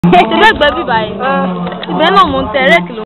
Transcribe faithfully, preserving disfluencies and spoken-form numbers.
Ṣé bẹ́ẹ̀ gbẹ́ bíbá yìí? Ibẹ̀ náà mò ń tẹ rẹ́ẹ̀kì lọ.